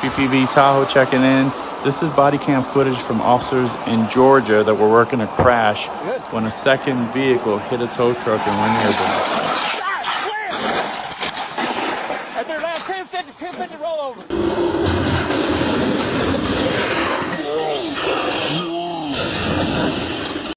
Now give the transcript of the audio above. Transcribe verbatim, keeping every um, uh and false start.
P P V-TAHOE checking in. This is body cam footage from officers in Georgia that were working a crash when a second vehicle hit a tow truck and went airborne.